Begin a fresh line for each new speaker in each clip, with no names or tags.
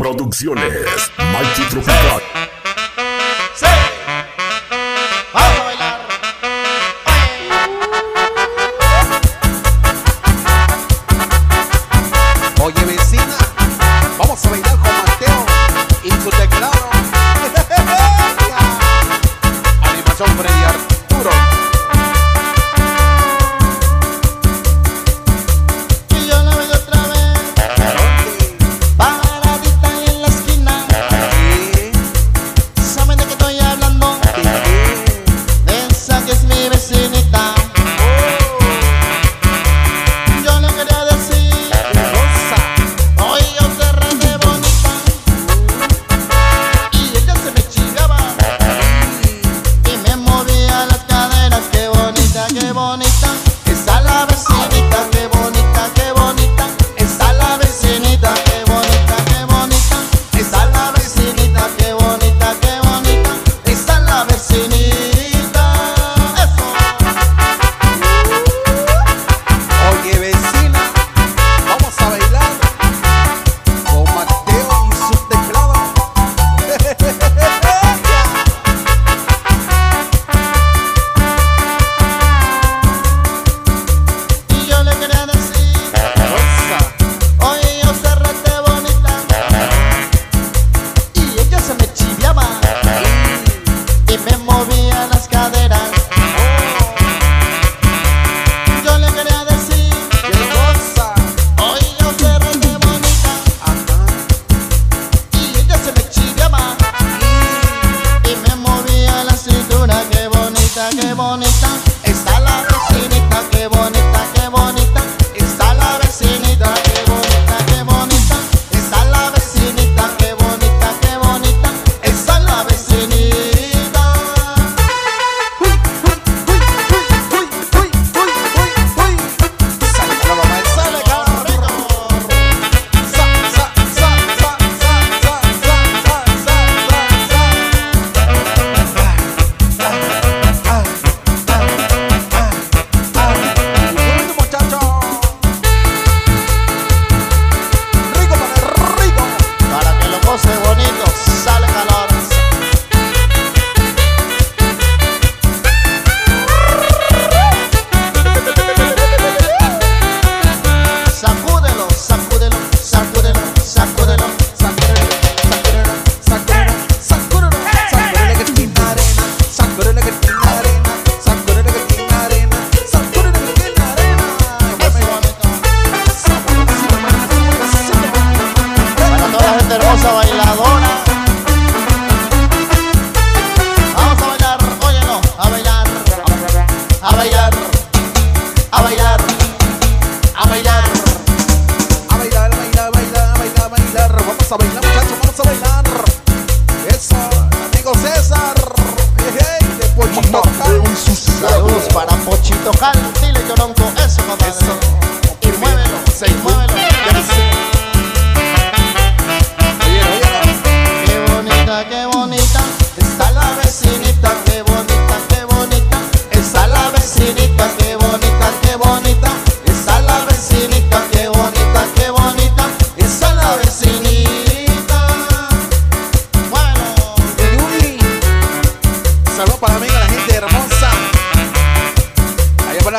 Producciones Mikey Tropical.
¡Sí! ¡Vamos a bailar!
Oye vecina, vamos a bailar con Mateo y su teclado. Animación Freddy Arturo.
Y yo la veo otra vez, paradita ahí en la esquina. ¿Saben de qué estoy hablando? De esa que es mi vecinita. Yo le quería decir, oye, usted re de bonita. Y ella se me chingaba y me movía las caderas. Qué bonita, qué bonita. Está la vecinita, qué bonita, qué bonita. Está la vecinita, qué bonita, qué bonita. Está la vecinita, qué bonita, qué bonita. Está la vecinita. Eso.
Oye vecina, vamos a bailar con Mateo y su teclado.
Y yo le quería decir, oye, yo se rete bonita. Y ella se me chiviaba y me movía las caderas. Yo le quería decir, oye, yo se rete bonita. Y ella se me chiviaba y me movía la cintura. Qué bonita, qué bonita. Está la vecinita, qué bonita, qué bonita. Está la vecinita, qué bonita, qué bonita. Está la vecinita, qué bonita, qué bonita. Está la vecinita.
Sale con la mamá del
Sale carrito. Para que lo goce bonito, sale calor. Sacúdelo, sacúdelo, sacúdelo, sacúdelo. Eso bonito. Para toda la gente hermosa bailadora. Vamos a bailar, óyelo, a bailar, a bailar, a bailar, a bailar.
Vamos a bailar, muchachos, vamos a bailar. Eso, amigo César. De Pochito Cal.
Saludos para Pochito Cal, dile Yoronco, eso compadre.
Eso.
Y muévelo, y muévelo. Qué bonita, qué bonita. Está la vecinita, qué bonita, qué bonita. Está la vecinita, qué bonita, qué bonita. Está la vecinita, qué bonita, qué bonita. Está la vecinita. Muévelo.
Saludos para mí, la gente hermosa. Allá por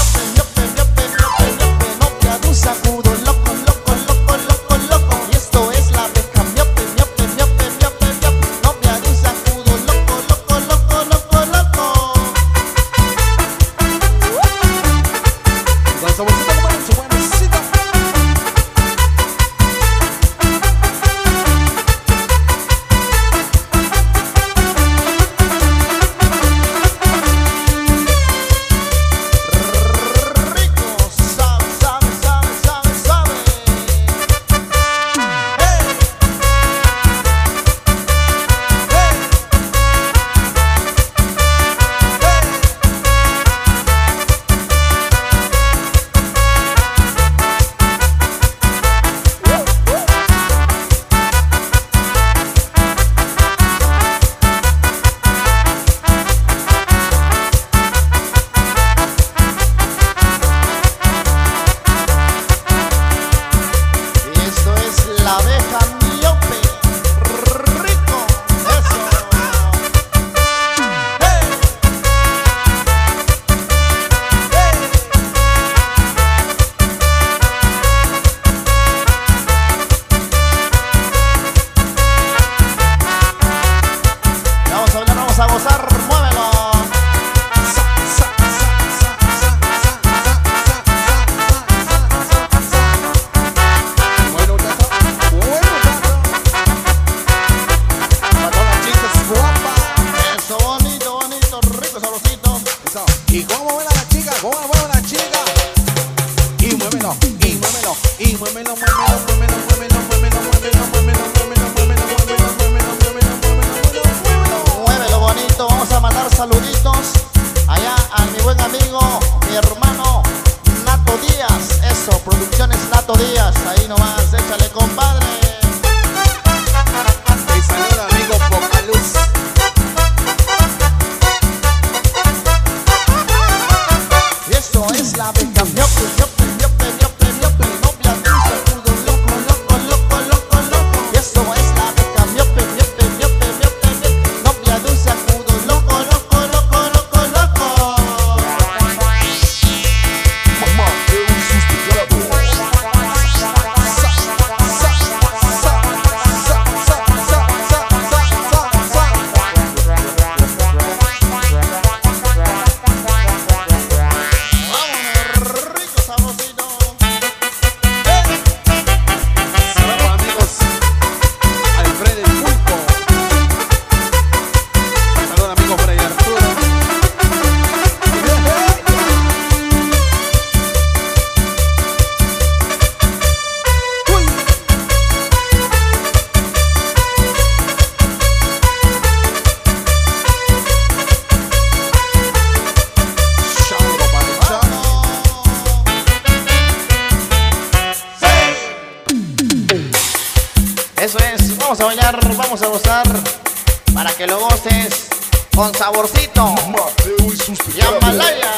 Eso es, vamos a bailar, vamos a gozar, para que lo goces con saborcito.
Mateo y sus
Jambalaya.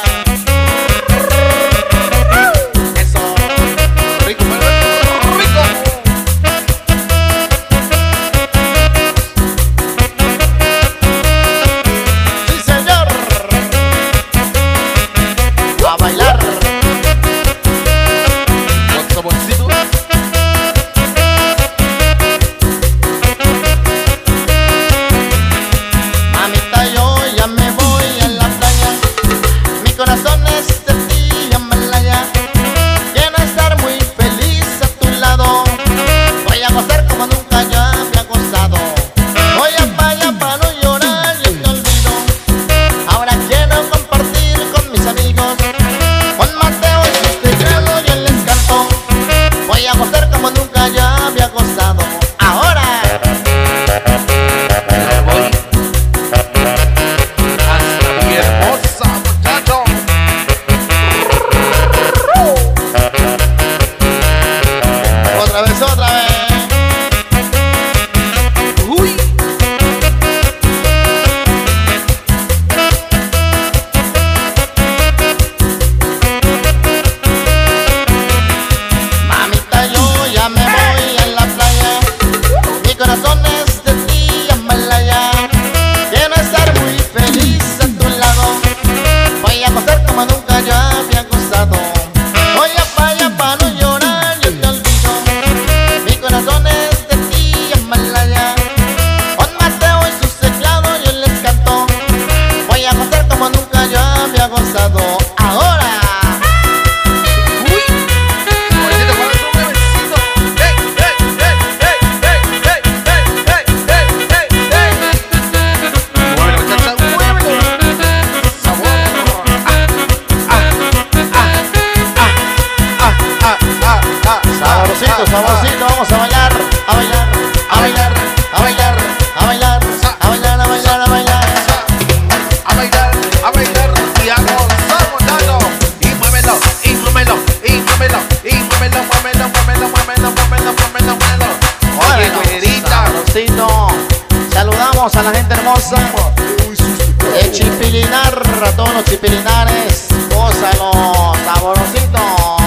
Eso, rico, rico. Sí, señor. A bailar.
Con saborcito.
Mamita, yo ya me voy a la playa. Mi corazón es la gente hermosa de Chipilinar, a todos los chipilinares, gózalo, saborosito.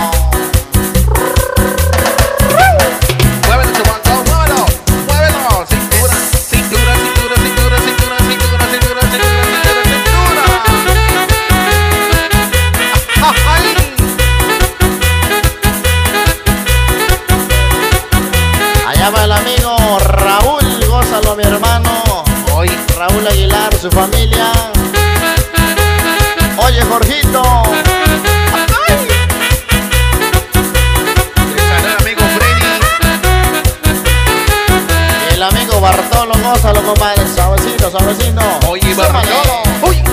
Muévelo, chaval, muévelo, muévelo. Cintura, cintura, cintura, cintura, cintura, cintura, cintura, cintura, cintura. ¡Ay!
Allá va el amigo Raúl, gózalo mi hermano.
Hoy
Raúl Aguilar, su familia. Oye, Jorgito.
el amigo Freddy.
Y el amigo Bartolo, gózalo, compadre. Suavecito, suavecito.
Oye,
Súmale.
Bartolo. Uy.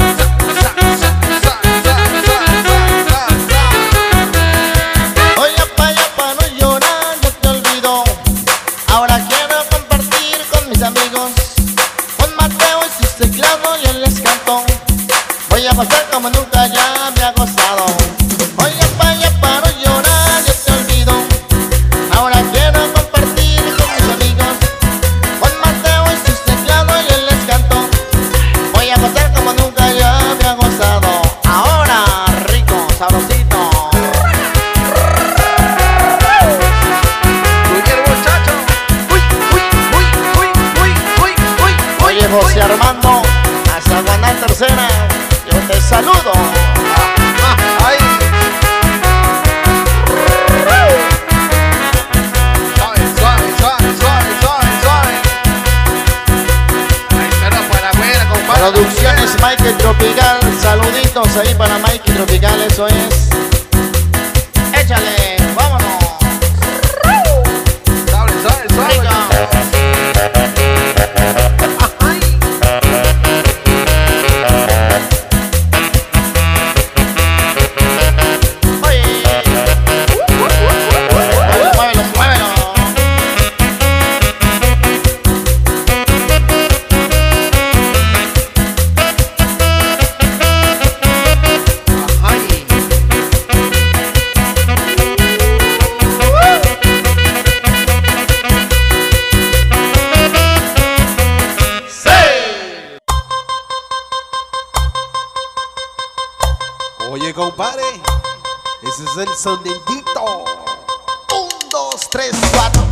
Oye, pa' no llorar, no te olvido. Ahora quiero compartir con mis amigos. Con Mateo y su teclado yo les canto. Voy a pasar como nunca ya me ha gozado. Oye, pa' no llorar, yo te olvido. Ahora quiero compartir con mis amigos. Con Mateo y sus teclados yo les canto. Voy a pasar como nunca ya me ha gozado. Ahora, rico, sabrosito. Oye, José Armando, hasta Guaná Tercera, yo te saludo.
Ay. Suave, suave, suave, suave, suave, suave. Ahí está para la buena, compadre.
Producciones Mikey Tropical, saluditos ahí para Mikey Tropical, eso es. Échale, vámonos.
Suave, suave, suave.
Rico.
Ay.
Oye. Muévelo, muévelo, muévelo.
Ay.
Oye, compadre, ese es el sonidito.
1, 2, 3, 4.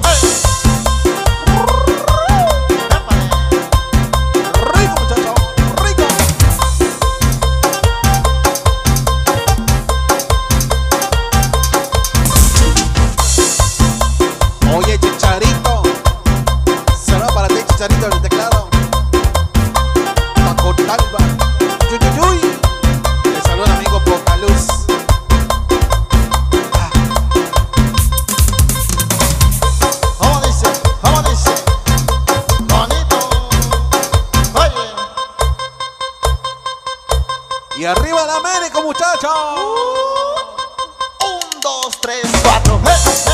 Rico, muchacho, rico. Oye, Chicharito, será para ti, Chicharito, en el teclado. Paco Talba, Yuyuyuy. Le saluda amigo Pocaluz.
¿Cómo dice? ¿Cómo dice? Bonito. Oye.
Y arriba la América, muchachos.
1, 2, 3, 4.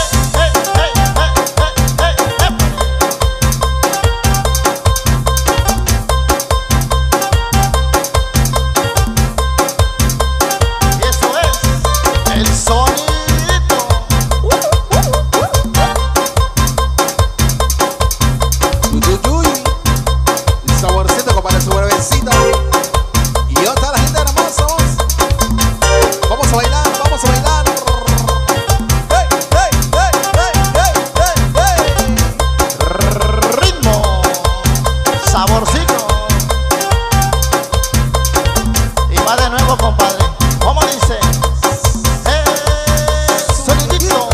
Y eso es el sonidito.
Yuyuyuy. El saborcito, compadre, su brevecito. Y otra la gente hermosa. Vamos a bailar, vamos a bailar. ¡Hey, hey, hey, hey, hey, hey, hey!
Ritmo, saborcito. Y va de nuevo, compadre. ¿Cómo dice? Sonidito.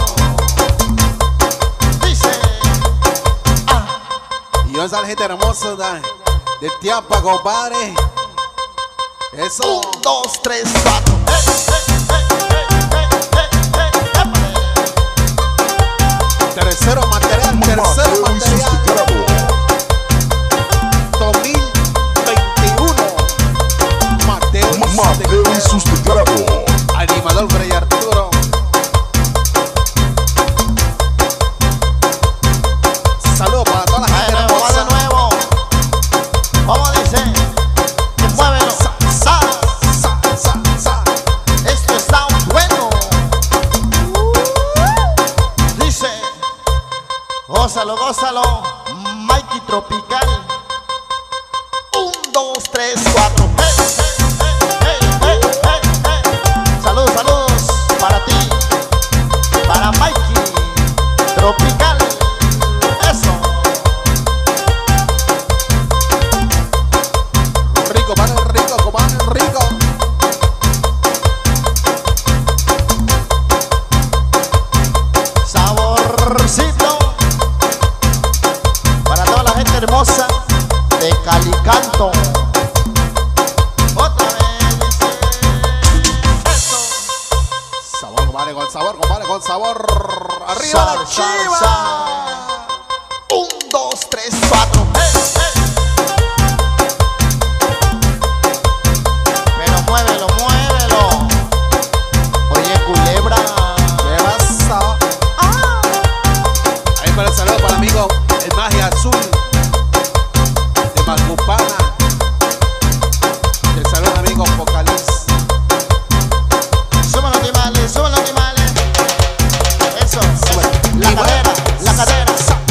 Dice. Ah.
Y otra la gente hermosa de Tiapa, compadre. Eso.
1, 2, 3, 4.
Tercero material, tercero material. 2021. Mateo
Mateo y sus teclados.
Animador Fray Arturo. Saludos para toda la
Va
gente
de nuevo, va de
hermosa.
nuevo. ¿Cómo dice? Muévelo.
Sa, sa, sa.
Esto está bueno. Dice. Gózalo, gózalo. Mikey Tropical.
Compadre, con sabor, compadre, con sabor. ¡Arriba la Chiva!
1, 2, 3, 4. Pero muévelo, muévelo. Oye, culebra.
¿Qué pasa? Ahí para el saludo para el amigo el Magia Azul de Macupana. El saludo al amigo Focaliz.
Suban los animales, suban los animales. Eso, la
Y
cadera, la cadera.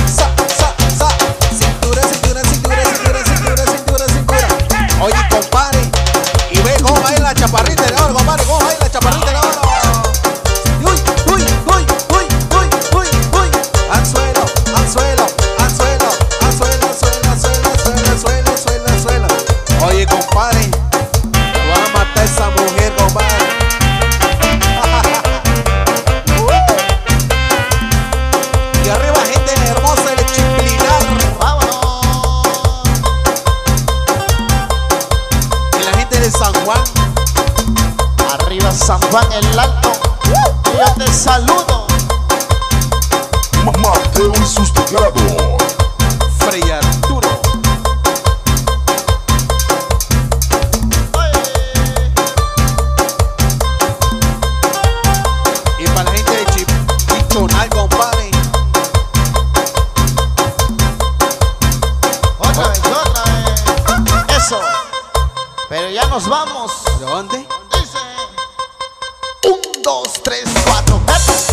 Cintura, cintura, cintura, cintura, cintura, cintura, cintura. Oye, compadre, y ve cómo va a ir la chaparrita de oro, compadre, cómo va a ir la chaparrita de oro. Uy, uy, uy, uy, uy, uy, uy. Anzuelo, anzuelo, anzuelo, anzuelo, anzuelo, anzuelo, anzuelo, anzuelo, anzuelo, anzuelo. Oye, compadre, me van a matar esa mujer, compadre. Y arriba, gente hermosa del Chiplinar.
Vámonos.
Y la gente de San Juan.
Arriba San Juan el Alto. Yo te saludo.
Mateo y sus teclados.
Frei Arturo. Y para la gente de Chichonal, compadre.
Otra vez, otra vez. Eso. Pero ya nos vamos.
¿De dónde?
Dice 1, 2, 3, 4.